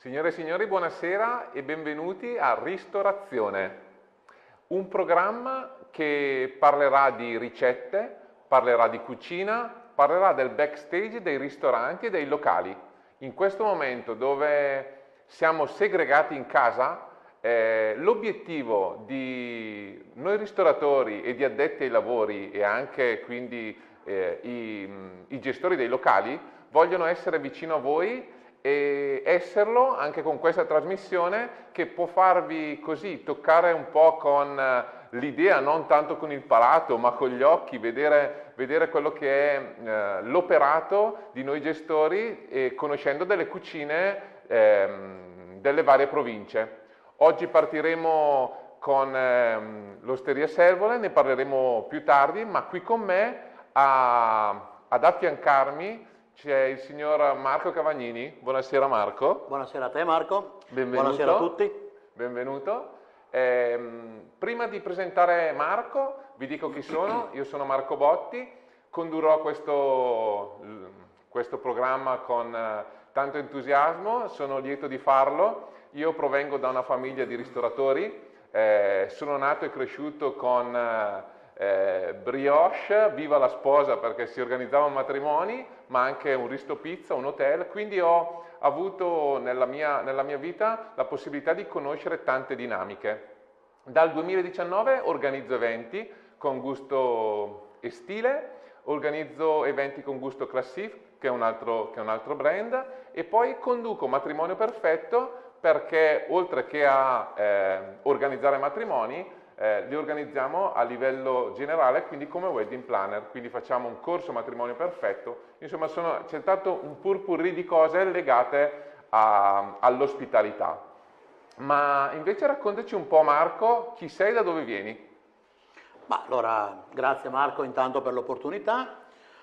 Signore e signori, buonasera e benvenuti a Ristorazione, un programma che parlerà di ricette, parlerà di cucina, parlerà del backstage dei ristoranti e dei locali. In questo momento dove siamo segregati in casa, l'obiettivo di noi ristoratori e di addetti ai lavori e anche quindi i gestori dei locali vogliono essere vicino a voi e esserlo anche con questa trasmissione che può farvi così toccare un po' con l'idea, non tanto con il palato ma con gli occhi, vedere quello che è l'operato di noi gestori e conoscendo delle cucine delle varie province. Oggi partiremo con l'Osteria Servole, ne parleremo più tardi, ma qui con me ad affiancarmi c'è il signor Marco Cavagnini. Buonasera Marco. Buonasera a te Marco. Benvenuto. Buonasera a tutti. Benvenuto. Prima di presentare Marco vi dico chi sono. Io sono Marco Botti, condurrò questo programma con tanto entusiasmo, sono lieto di farlo. Io provengo da una famiglia di ristoratori, sono nato e cresciuto con brioche, viva la sposa perché si organizzavano matrimoni, ma anche un Risto Pizza, un hotel, quindi ho avuto nella mia vita la possibilità di conoscere tante dinamiche. Dal 2019 organizzo eventi con gusto e stile, organizzo eventi con gusto Classif, che è un altro brand, e poi conduco Matrimonio Perfetto perché oltre che a organizzare matrimoni, li organizziamo a livello generale, quindi come wedding planner, quindi facciamo un corso matrimonio perfetto, insomma c'è stato un purpurri di cose legate all'ospitalità. Ma invece raccontaci un po' Marco, chi sei, da dove vieni? Ma allora, grazie Marco intanto per l'opportunità.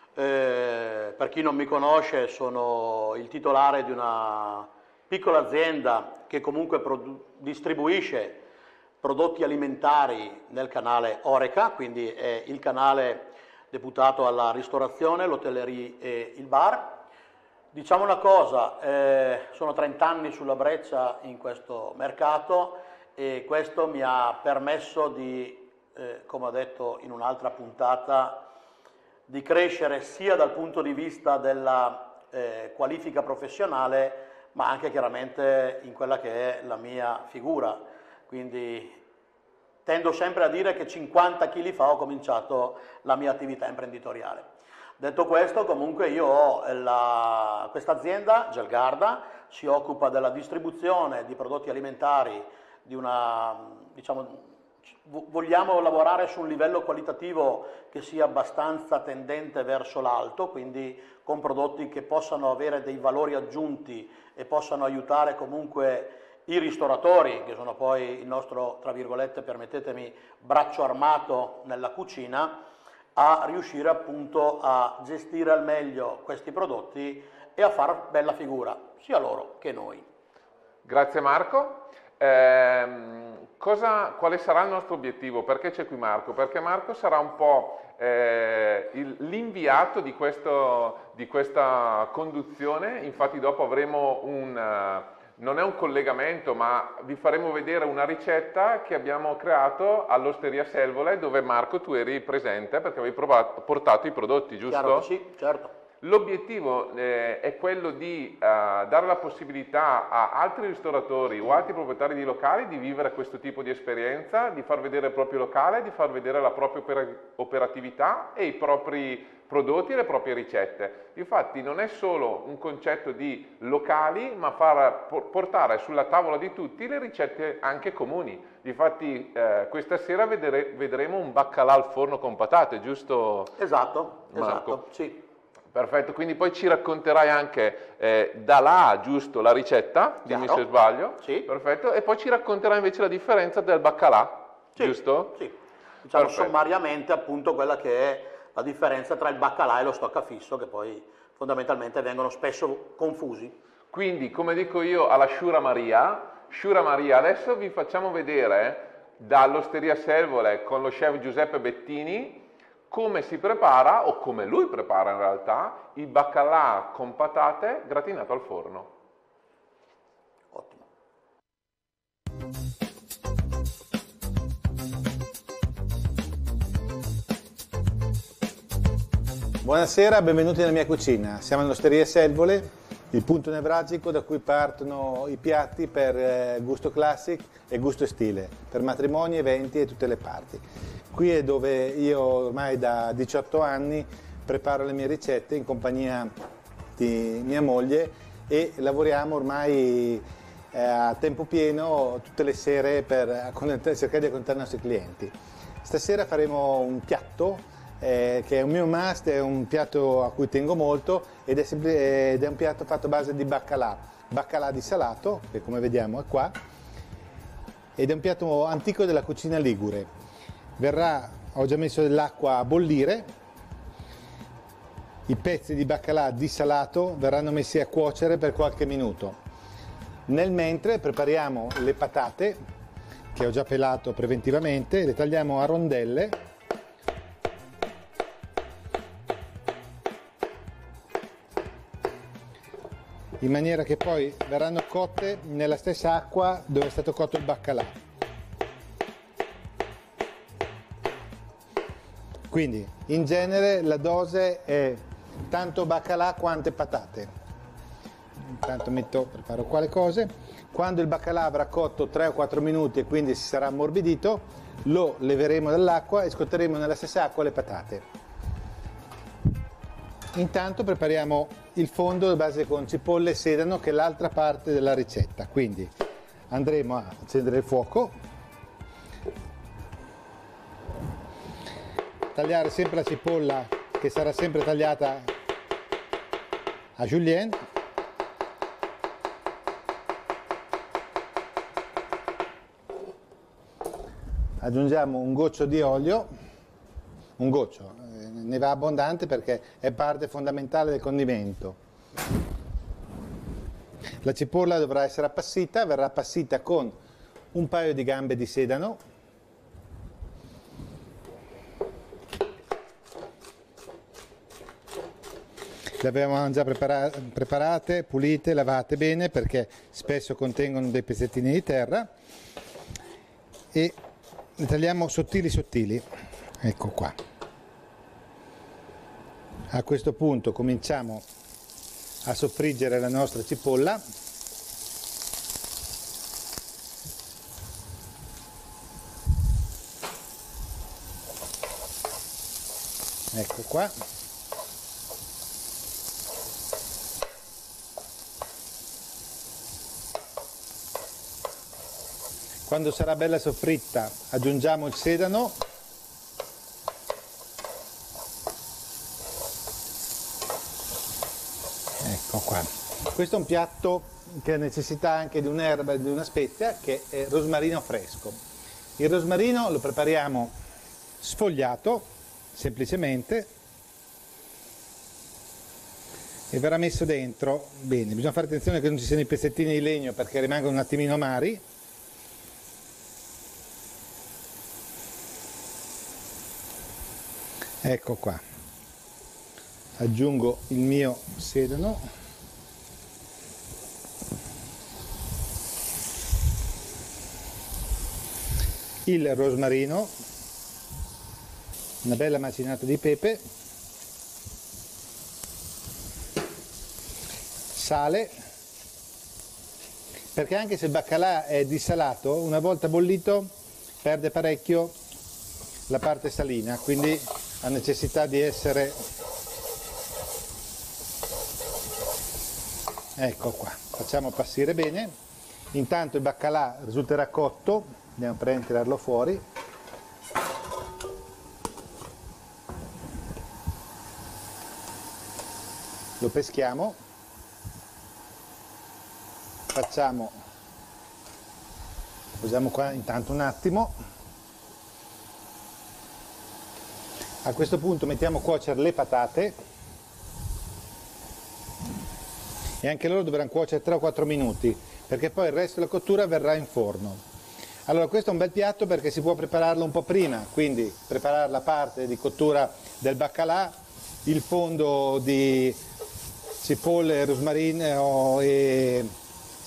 Per chi non mi conosce, sono il titolare di una piccola azienda che comunque distribuisce prodotti alimentari nel canale Oreca, quindi è il canale deputato alla ristorazione, l'hotellerie e il bar. Diciamo una cosa, sono 30 anni sulla breccia in questo mercato e questo mi ha permesso di, come ho detto in un'altra puntata, di crescere sia dal punto di vista della qualifica professionale, ma anche chiaramente in quella che è la mia figura. Quindi tendo sempre a dire che 50 kg fa ho cominciato la mia attività imprenditoriale. Detto questo, comunque io ho questa azienda, Gelgarda, si occupa della distribuzione di prodotti alimentari di vogliamo lavorare su un livello qualitativo che sia abbastanza tendente verso l'alto, quindi con prodotti che possano avere dei valori aggiunti e possano aiutare comunque i ristoratori, che sono poi il nostro, tra virgolette, permettetemi, braccio armato nella cucina, a riuscire appunto a gestire al meglio questi prodotti e a far bella figura, sia loro che noi. Grazie Marco. Quale sarà il nostro obiettivo? Perché c'è qui Marco? Perché Marco sarà un po' l'inviato di questa conduzione, infatti dopo avremo non è un collegamento, ma vi faremo vedere una ricetta che abbiamo creato all'Osteria Selvole, dove Marco tu eri presente perché avevi portato i prodotti, giusto? Chiaro che sì, certo. L'obiettivo è quello di dare la possibilità a altri ristoratori o altri proprietari di locali di vivere questo tipo di esperienza, di far vedere il proprio locale, di far vedere la propria operatività e i propri prodotti e le proprie ricette. Infatti non è solo un concetto di locali, ma portare sulla tavola di tutti le ricette anche comuni. Difatti questa sera vedremo un baccalà al forno con patate, giusto? Esatto, Marco? esatto, sì. Perfetto, quindi poi ci racconterai anche da là a giusto la ricetta, dimmi se sbaglio. Sì. Perfetto, e poi ci racconterai invece la differenza del baccalà, sì, giusto? Sì, diciamo perfetto. Sommariamente appunto quella che è la differenza tra il baccalà e lo stoccafisso, che poi fondamentalmente vengono spesso confusi. Quindi, come dico io alla Sciura Maria, adesso vi facciamo vedere dall'Osteria Selvole con lo chef Giuseppe Bettini come si prepara, o come lui prepara in realtà, il baccalà con patate gratinato al forno. Buonasera, benvenuti nella mia cucina. Siamo all'Osteria Selvole, il punto nevralgico da cui partono i piatti per gusto classic e gusto stile, per matrimoni, eventi e tutte le parti. Qui è dove io ormai da 18 anni preparo le mie ricette in compagnia di mia moglie e lavoriamo ormai a tempo pieno tutte le sere per cercare di accontentare i nostri clienti. Stasera faremo un piatto che è un mio must, è un piatto a cui tengo molto ed è un piatto fatto a base di baccalà di salato, che come vediamo è qua, ed è un piatto antico della cucina ligure. Ho già messo dell'acqua a bollire, i pezzi di baccalà di salato verranno messi a cuocere per qualche minuto. Nel mentre prepariamo le patate, che ho già pelato preventivamente, le tagliamo a rondelle in maniera che poi verranno cotte nella stessa acqua dove è stato cotto il baccalà. Quindi in genere la dose è tanto baccalà quante patate. Intanto preparo qua le cose. Quando il baccalà avrà cotto 3 o 4 minuti e quindi si sarà ammorbidito, lo leveremo dall'acqua e scotteremo nella stessa acqua le patate. Intanto prepariamo il fondo a base con cipolle e sedano, che è l'altra parte della ricetta. Quindi andremo a accendere il fuoco, tagliare sempre la cipolla, che sarà sempre tagliata a julienne, aggiungiamo un goccio di olio, un goccio, ne va abbondante perché è parte fondamentale del condimento. La cipolla dovrà essere appassita, verrà appassita con un paio di gambe di sedano, le avevamo già preparate, pulite, lavate bene perché spesso contengono dei pezzettini di terra, e le tagliamo sottili, ecco qua. A questo punto cominciamo a soffriggere la nostra cipolla. Ecco qua. Quando sarà bella soffritta aggiungiamo il sedano. Ecco qua. Questo è un piatto che ha necessità anche di un'erba e di una spezia, che è rosmarino fresco. Il rosmarino lo prepariamo sfogliato, semplicemente, e verrà messo dentro bene. Bisogna fare attenzione che non ci siano i pezzettini di legno perché rimangono un attimino amari. Ecco qua, aggiungo il mio sedano, il rosmarino, una bella macinata di pepe, sale, perché anche se il baccalà è dissalato, una volta bollito perde parecchio la parte salina, quindi ha necessità di essere, ecco qua, facciamo appassire bene. Intanto il baccalà risulterà cotto, andiamo a tirarlo fuori, lo peschiamo, posiamo qua intanto un attimo. A questo punto mettiamo a cuocere le patate e anche loro dovranno cuocere 3 o 4 minuti perché poi il resto della cottura verrà in forno. Allora questo è un bel piatto perché si può prepararlo un po' prima, quindi preparare la parte di cottura del baccalà, il fondo di cipolle, rosmarino e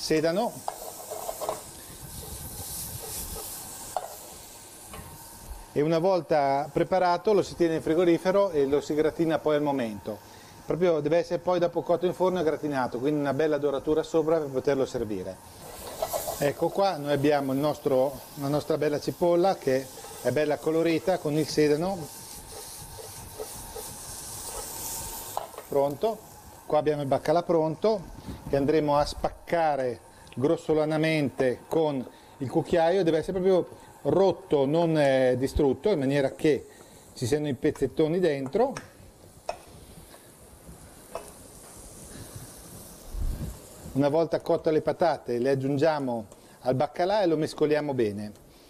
sedano, e una volta preparato lo si tiene in frigorifero e lo si gratina poi al momento. Proprio deve essere poi dopo cotto in forno e gratinato, quindi una bella doratura sopra per poterlo servire. Ecco qua, noi abbiamo la nostra bella cipolla che è bella colorita con il sedano. Pronto. Qua abbiamo il baccalà pronto che andremo a spaccare grossolanamente con il cucchiaio, deve essere proprio rotto, non distrutto, in maniera che ci siano i pezzettoni dentro. Una volta cotte le patate le aggiungiamo al baccalà e lo mescoliamo bene.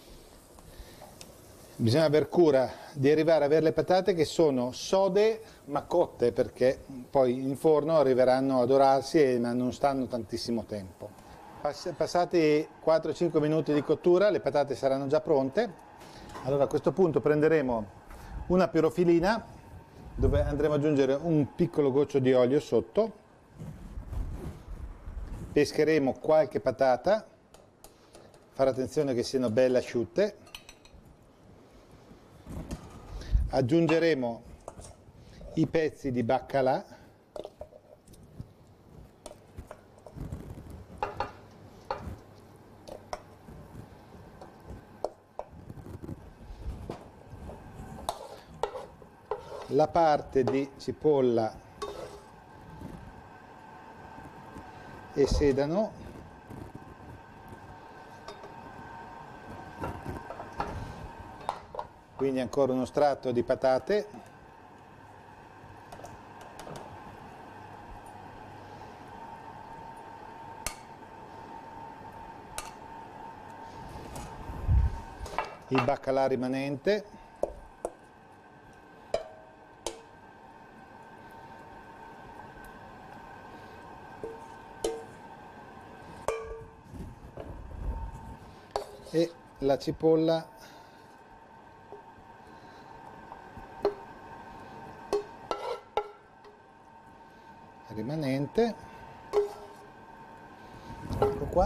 Bisogna aver cura di arrivare a avere le patate che sono sode ma cotte, perché poi in forno arriveranno a dorarsi ma non stanno tantissimo tempo. Passati 4-5 minuti di cottura le patate saranno già pronte. Allora a questo punto prenderemo una pirofilina dove andremo ad aggiungere un piccolo goccio di olio sotto, pescheremo qualche patata, fare attenzione che siano belle asciutte, aggiungeremo i pezzi di baccalà, la parte di cipolla e sedano, quindi ancora uno strato di patate, il baccalà rimanente, e la cipolla rimanente. Ecco qua.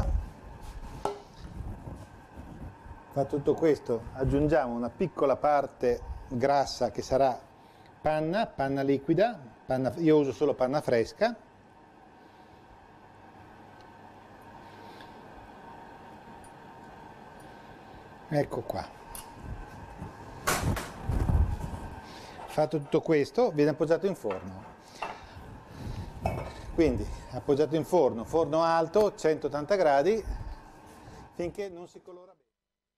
Fatto tutto questo aggiungiamo una piccola parte grassa che sarà panna liquida, io uso solo panna fresca. Ecco qua. Fatto tutto questo viene appoggiato in forno. Quindi appoggiato in forno, forno alto, 180 gradi, finché non si colora bene.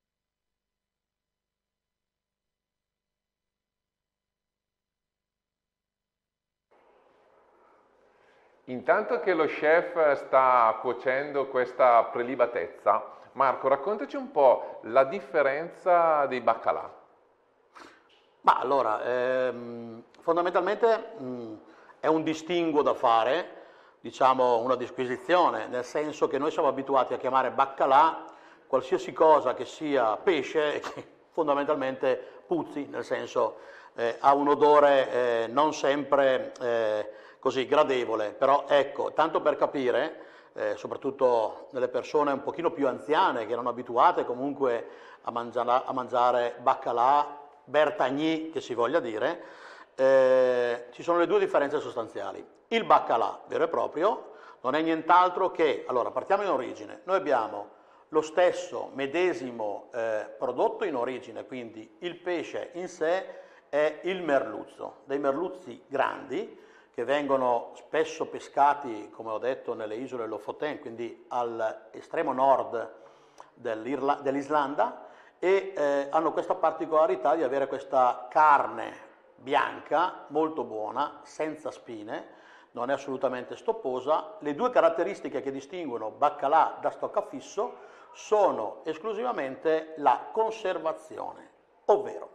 Intanto che lo chef sta cuocendo questa prelibatezza, Marco, raccontaci un po' la differenza dei baccalà. Ma allora, fondamentalmente è un distinguo da fare, diciamo una disquisizione, nel senso che noi siamo abituati a chiamare baccalà qualsiasi cosa che sia pesce e che fondamentalmente puzzi, nel senso ha un odore non sempre così gradevole, però ecco, tanto per capire, soprattutto nelle persone un pochino più anziane che erano abituate comunque a mangiare baccalà, Bertagny che si voglia dire, ci sono le due differenze sostanziali. Il baccalà vero e proprio non è nient'altro che, allora partiamo in origine, noi abbiamo lo stesso medesimo prodotto in origine, quindi il pesce in sé è il merluzzo, dei merluzzi grandi che vengono spesso pescati, come ho detto, nelle isole Lofoten, quindi all'estremo nord dell'Islanda, e hanno questa particolarità di avere questa carne bianca, molto buona, senza spine, non è assolutamente stopposa. Le due caratteristiche che distinguono baccalà da stoccafisso sono esclusivamente la conservazione, ovvero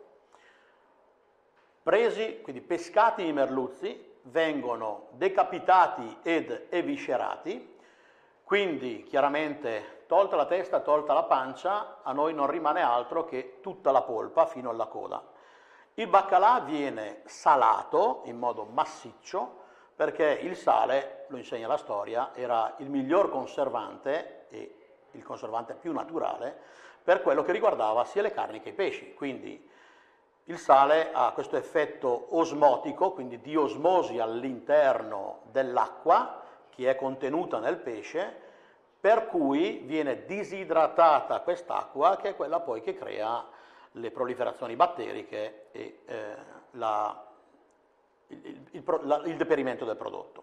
presi, quindi pescati i merluzzi, vengono decapitati ed eviscerati, quindi chiaramente tolta la testa, tolta la pancia, a noi non rimane altro che tutta la polpa fino alla coda. Il baccalà viene salato in modo massiccio perché il sale, lo insegna la storia, era il miglior conservante e il conservante più naturale per quello che riguardava sia le carni che i pesci. Quindi Il sale ha questo effetto osmotico, quindi di osmosi all'interno dell'acqua che è contenuta nel pesce, per cui viene disidratata quest'acqua, che è quella poi che crea le proliferazioni batteriche e il deperimento del prodotto.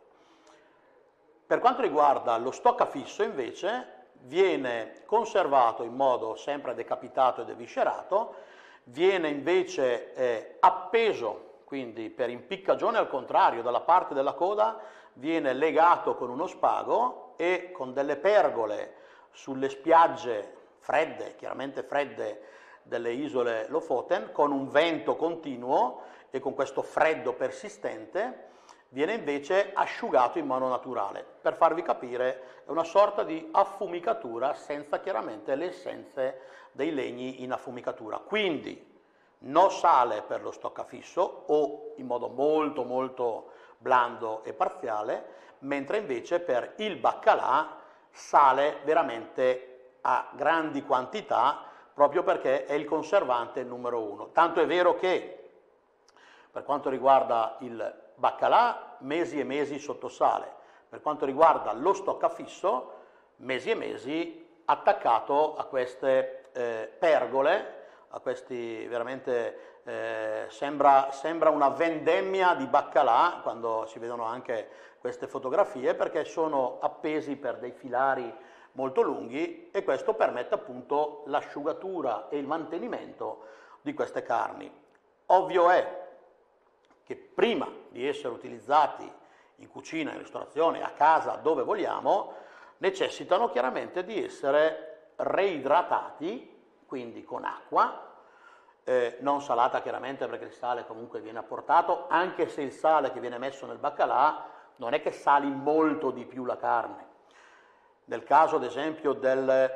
Per quanto riguarda lo stoccafisso, invece, viene conservato in modo sempre decapitato ed eviscerato, viene invece appeso, quindi per impiccagione al contrario, dalla parte della coda, viene legato con uno spago e con delle pergole sulle spiagge fredde, chiaramente fredde, delle isole Lofoten, con un vento continuo e con questo freddo persistente, viene invece asciugato in modo naturale. Per farvi capire, è una sorta di affumicatura senza chiaramente le essenze dei legni in affumicatura. Quindi no sale per lo stoccafisso o in modo molto molto blando e parziale, mentre invece per il baccalà sale veramente a grandi quantità, proprio perché è il conservante numero 1. Tanto è vero che per quanto riguarda il baccalà, mesi e mesi sotto sale. Per quanto riguarda lo stoccafisso, mesi e mesi attaccato a queste pergole, a questi veramente sembra una vendemmia di baccalà quando si vedono anche queste fotografie, perché sono appesi per dei filari molto lunghi e questo permette appunto l'asciugatura e il mantenimento di queste carni. Ovvio è che prima di essere utilizzati in cucina, in ristorazione, a casa, dove vogliamo, necessitano chiaramente di essere reidratati, quindi con acqua, non salata chiaramente, perché il sale comunque viene apportato, anche se il sale che viene messo nel baccalà non è che sali molto di più la carne. Nel caso ad esempio del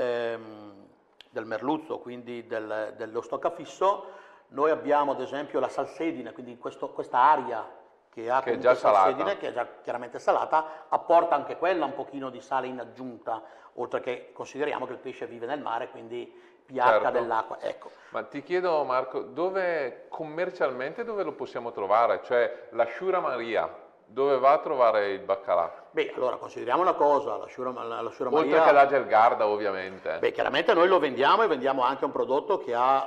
merluzzo, quindi dello stoccafisso, noi abbiamo ad esempio la salsedine, quindi questa aria che ha che è già salsedine, che è già chiaramente salata, apporta anche quella un pochino di sale in aggiunta, oltre che consideriamo che il pesce vive nel mare, quindi pH certo. dell'acqua. Ecco. Ma ti chiedo Marco, commercialmente dove lo possiamo trovare? Cioè l'Asciura Maria, dove va a trovare il baccalà? Beh, allora consideriamo una cosa, l'Asciura Maria... Oltre che la Gelgarda ovviamente. Beh, chiaramente noi lo vendiamo e vendiamo anche un prodotto che ha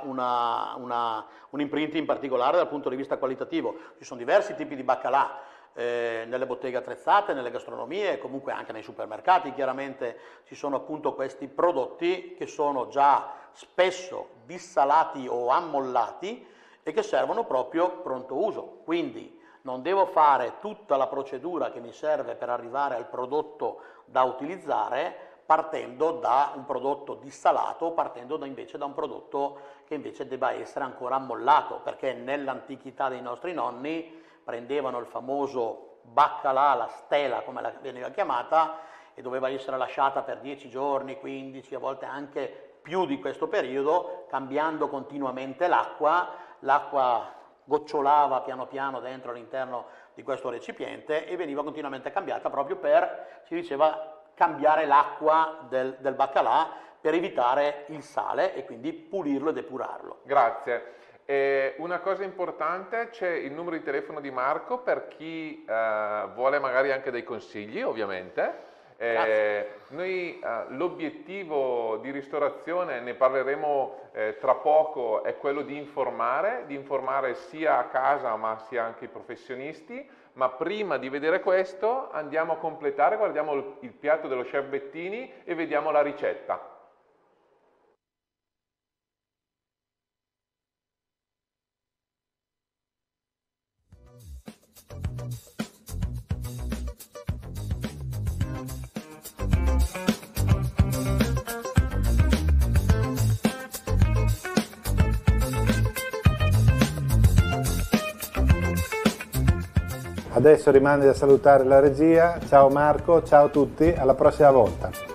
un imprinting particolare dal punto di vista qualitativo. Ci sono diversi tipi di baccalà nelle botteghe attrezzate, nelle gastronomie e comunque anche nei supermercati. Chiaramente ci sono appunto questi prodotti che sono già spesso dissalati o ammollati e che servono proprio pronto uso. Quindi non devo fare tutta la procedura che mi serve per arrivare al prodotto da utilizzare partendo da un prodotto dissalato o partendo invece da un prodotto che invece debba essere ancora ammollato, perché nell'antichità dei nostri nonni prendevano il famoso baccalà, la stela come veniva chiamata, e doveva essere lasciata per 10 giorni, 15, a volte anche più di questo periodo, cambiando continuamente l'acqua gocciolava piano piano dentro all'interno di questo recipiente e veniva continuamente cambiata proprio per, si diceva, cambiare l'acqua del baccalà per evitare il sale e quindi pulirlo e depurarlo. Grazie. Una cosa importante, c'è il numero di telefono di Marco per chi vuole magari anche dei consigli, ovviamente. Noi l'obiettivo di ristorazione, ne parleremo tra poco, è quello di informare sia a casa ma sia anche i professionisti, ma prima di vedere questo andiamo a completare, guardiamo il piatto dello chef Bettini e vediamo la ricetta. Adesso rimane da salutare la regia. Ciao Marco, ciao a tutti, alla prossima volta.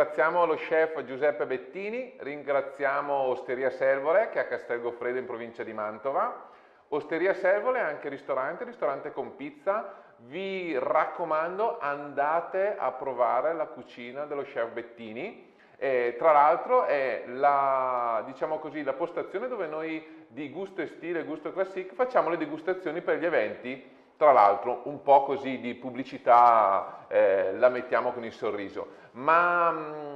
ringraziamo lo chef Giuseppe Bettini, ringraziamo Osteria Selvole che è a Castel Goffredo in provincia di Mantova. Osteria Selvole è anche ristorante con pizza. Vi raccomando, andate a provare la cucina dello chef Bettini. Tra l'altro è diciamo così, la postazione dove noi di Gusto e Stile, Gusto Classic facciamo le degustazioni per gli eventi. Tra l'altro un po' così di pubblicità la mettiamo con il sorriso. Ma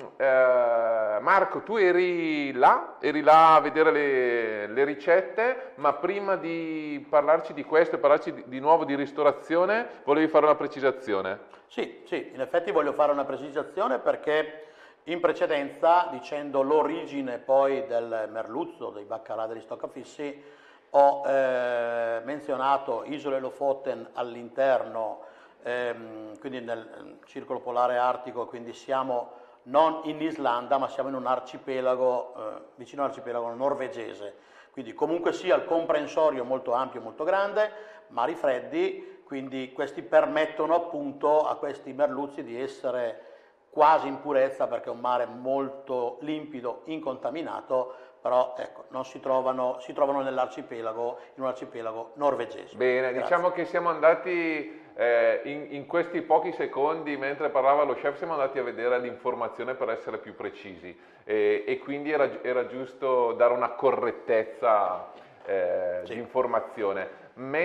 Marco, tu eri là a vedere le ricette, ma prima di parlarci di questo e parlarci di nuovo di ristorazione, volevi fare una precisazione? Sì, in effetti voglio fare una precisazione perché in precedenza, dicendo l'origine poi del merluzzo, dei baccarà degli stoccafissi, ho menzionato Isole Lofoten all'interno, quindi nel circolo polare artico, quindi siamo non in Islanda ma siamo in un arcipelago, vicino all'arcipelago norvegese, quindi comunque sia il comprensorio molto ampio, molto grande, mari freddi, quindi questi permettono appunto a questi merluzzi di essere quasi in purezza perché è un mare molto limpido, incontaminato, però ecco, non si trovano nell'arcipelago, in un arcipelago norvegese. Bene, Grazie. diciamo che siamo andati in questi pochi secondi, mentre parlava lo chef, siamo andati a vedere l'informazione per essere più precisi e quindi era giusto dare una correttezza di informazione.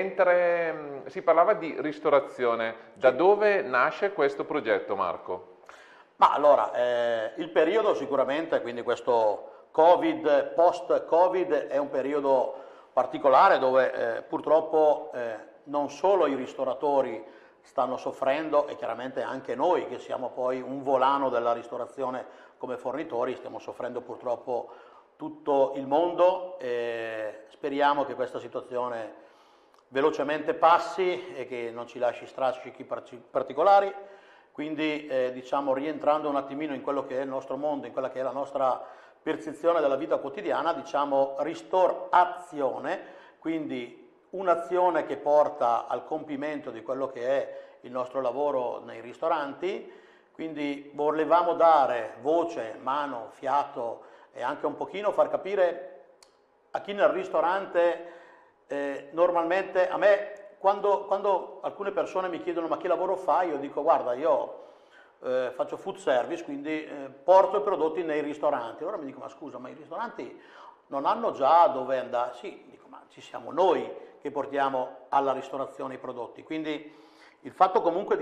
Mentre si parlava di ristorazione, da dove nasce questo progetto, Marco? Ma allora, il periodo sicuramente, quindi questo Covid, post-Covid, è un periodo particolare dove purtroppo non solo i ristoratori stanno soffrendo e chiaramente anche noi che siamo poi un volano della ristorazione come fornitori stiamo soffrendo purtroppo tutto il mondo e speriamo che questa situazione velocemente passi e che non ci lasci strascichi particolari. Quindi diciamo rientrando un attimino in quello che è il nostro mondo, in quella che è la nostra percezione della vita quotidiana, diciamo ristorazione, quindi un'azione che porta al compimento di quello che è il nostro lavoro nei ristoranti, quindi volevamo dare voce, mano, fiato e anche un pochino far capire a chi nel ristorante normalmente a me quando alcune persone mi chiedono ma che lavoro fai, io dico guarda io faccio food service, quindi porto i prodotti nei ristoranti. Allora mi dico ma scusa, ma i ristoranti non hanno già dove andare? Sì, dico ma ci siamo noi che portiamo alla ristorazione i prodotti, quindi il fatto comunque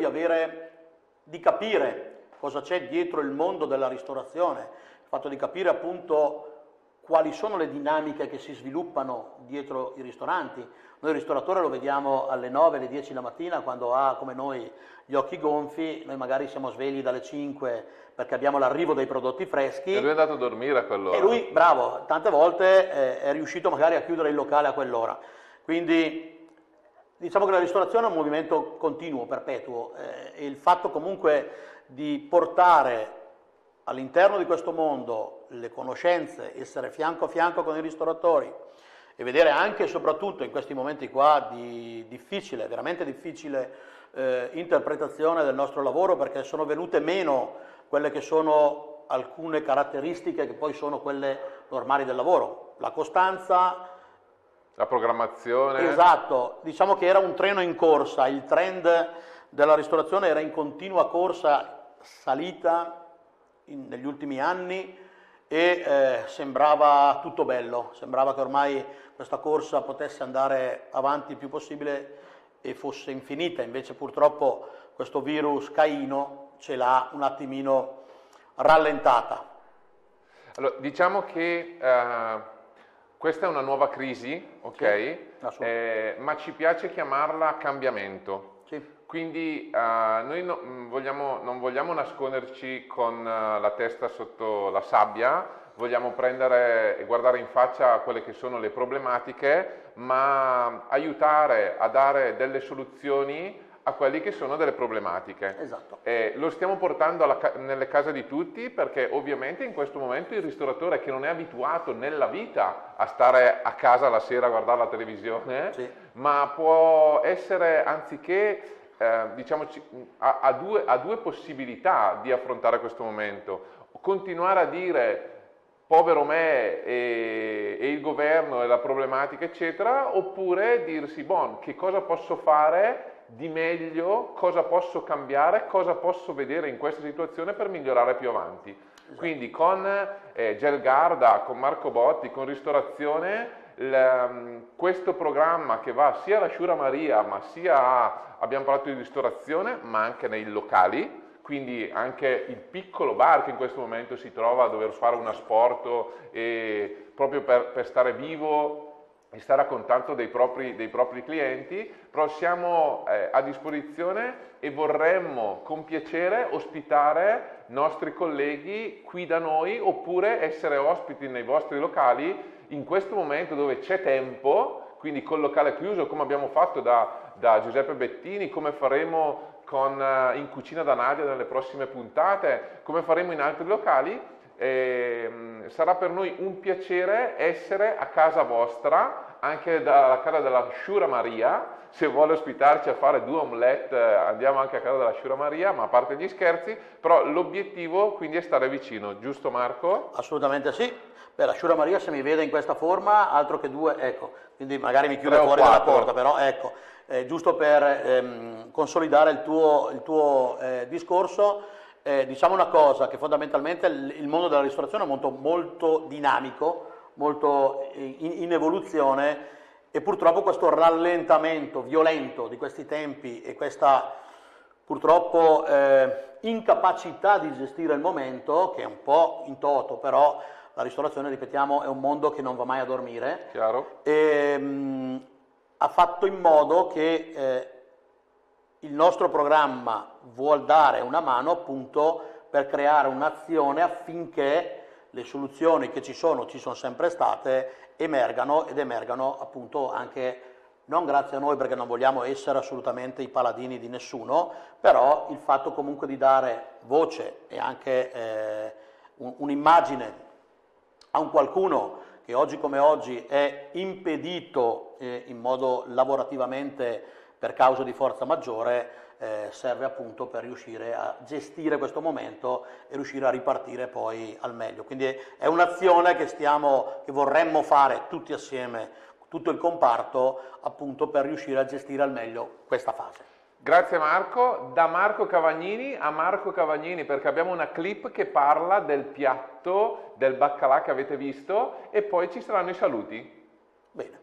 di capire cosa c'è dietro il mondo della ristorazione, il fatto di capire appunto quali sono le dinamiche che si sviluppano dietro i ristoranti. Noi il ristoratore lo vediamo alle 9, alle 10 la mattina quando ha come noi gli occhi gonfi, noi magari siamo svegli dalle 5 perché abbiamo l'arrivo dei prodotti freschi. E lui è andato a dormire a quell'ora. E lui, bravo, tante volte è riuscito magari a chiudere il locale a quell'ora. Quindi diciamo che la ristorazione è un movimento continuo, perpetuo e il fatto comunque di portare all'interno di questo mondo le conoscenze, essere fianco a fianco con i ristoratori e vedere anche e soprattutto in questi momenti qua di difficile, veramente difficile interpretazione del nostro lavoro perché sono venute meno quelle che sono alcune caratteristiche che poi sono quelle normali del lavoro, la costanza, la programmazione. Esatto, diciamo che era un treno in corsa, il trend della ristorazione era in continua corsa, salita negli ultimi anni e sembrava tutto bello, sembrava che ormai questa corsa potesse andare avanti il più possibile e fosse infinita, invece purtroppo questo virus caino ce l'ha un attimino rallentata. Allora, diciamo che questa è una nuova crisi, ok? Sì, ma ci piace chiamarla cambiamento. Sì. Quindi noi non vogliamo nasconderci con la testa sotto la sabbia, vogliamo prendere e guardare in faccia quelle che sono le problematiche, ma aiutare a dare delle soluzioni a quelli che sono delle problematiche. Esatto. Lo stiamo portando nelle case di tutti perché ovviamente in questo momento il ristoratore che non è abituato nella vita a stare a casa la sera a guardare la televisione, sì, ma può essere anziché diciamo, ha due possibilità di affrontare questo momento. continuare a dire povero me e il governo e la problematica eccetera, oppure dirsi che cosa posso fare di meglio, cosa posso cambiare, cosa posso vedere in questa situazione per migliorare più avanti. Esatto. Quindi con Gelgarda, con Marco Botti, con Ristorazione, questo programma che va sia alla Sciura Maria ma sia abbiamo parlato di ristorazione ma anche nei locali, quindi anche il piccolo bar che in questo momento si trova a dover fare un asporto e proprio per stare vivo e stare a contatto dei propri clienti, però siamo a disposizione e vorremmo con piacere ospitare nostri colleghi qui da noi oppure essere ospiti nei vostri locali in questo momento dove c'è tempo, quindi col locale chiuso come abbiamo fatto da Giuseppe Bettini, come faremo in Cucina da Nadia nelle prossime puntate, come faremo in altri locali. Sarà per noi un piacere essere a casa vostra, anche dalla casa della Sciura Maria. Se vuole ospitarci a fare 2 omelette andiamo anche a casa della Sciura Maria, ma a parte gli scherzi, però l'obiettivo quindi è stare vicino, giusto Marco? Assolutamente sì. Beh, la Sciura Maria se mi vede in questa forma, altro che 2, ecco, quindi magari mi chiude fuori dalla porta, però ecco, giusto per consolidare il tuo discorso, diciamo una cosa, che fondamentalmente il mondo della ristorazione è molto, molto dinamico, molto in evoluzione, e purtroppo questo rallentamento violento di questi tempi e questa purtroppo incapacità di gestire il momento, che è un po' in toto, però la ristorazione, ripetiamo, è un mondo che non va mai a dormire. Chiaro. Ha fatto in modo che il nostro programma vuol dare una mano appunto per creare un'azione affinché le soluzioni che ci sono sempre state, emergano appunto anche, non grazie a noi perché non vogliamo essere assolutamente i paladini di nessuno, però il fatto comunque di dare voce e anche un'immagine a un qualcuno che oggi come oggi è impedito in modo lavorativamente per causa di forza maggiore, serve appunto per riuscire a gestire questo momento e riuscire a ripartire poi al meglio. Quindi è un'azione che vorremmo fare tutti assieme, tutto il comparto, appunto per riuscire a gestire al meglio questa fase. Grazie Marco, da Marco Cavagnini a Marco Cavagnini, perché abbiamo una clip che parla del piatto del baccalà che avete visto e poi ci saranno i saluti. Bene.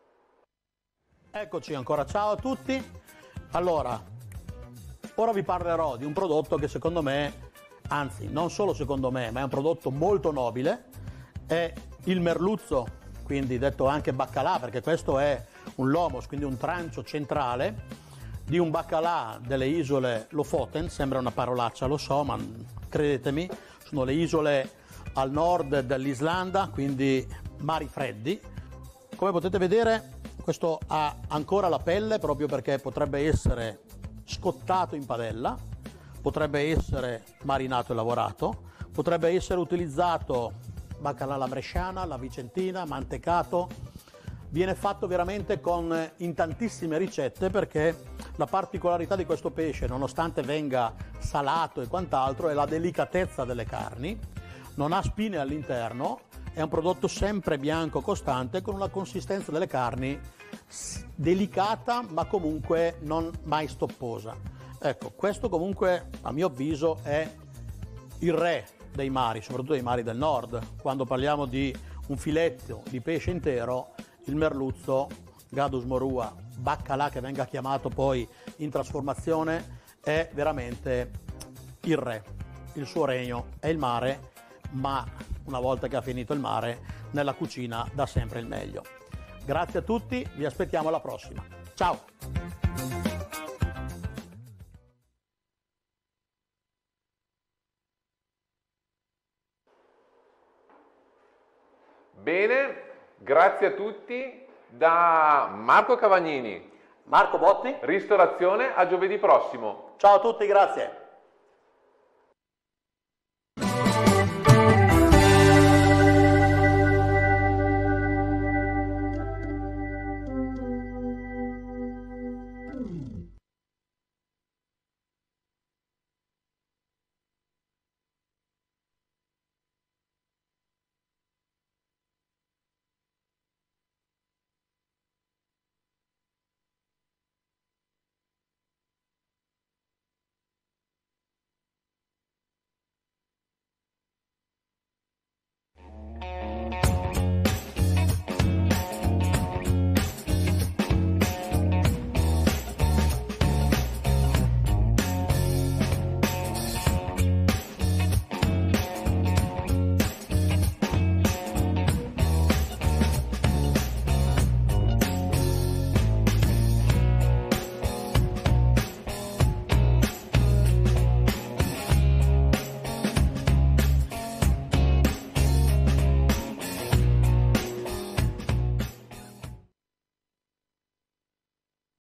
Eccoci ancora, ciao a tutti. Allora, ora vi parlerò di un prodotto che secondo me, anzi non solo secondo me, ma è un prodotto molto nobile, è il merluzzo, quindi detto anche baccalà, perché questo è un lomos, quindi un trancio centrale di un baccalà delle isole Lofoten. Sembra una parolaccia, lo so, ma credetemi, sono le isole al nord dell'Islanda, quindi mari freddi. Come potete vedere, questo ha ancora la pelle proprio perché potrebbe essere scottato in padella, potrebbe essere marinato e lavorato, potrebbe essere utilizzato baccalà alla bresciana, alla vicentina, mantecato. Viene fatto veramente in tantissime ricette, perché la particolarità di questo pesce, nonostante venga salato e quant'altro, è la delicatezza delle carni, non ha spine all'interno, è un prodotto sempre bianco costante con una consistenza delle carni delicata ma comunque non mai stopposa. Ecco, questo comunque a mio avviso è il re dei mari, soprattutto dei mari del nord. Quando parliamo di un filetto di pesce intero, il merluzzo, Gadus morua, baccalà che venga chiamato poi in trasformazione, è veramente il re. Il suo regno è il mare, ma una volta che ha finito il mare, nella cucina dà sempre il meglio. Grazie a tutti, vi aspettiamo alla prossima. Ciao! Bene, grazie a tutti, da Marco Cavagnini, Marco Botti, Ristorazione, a giovedì prossimo. Ciao a tutti, grazie.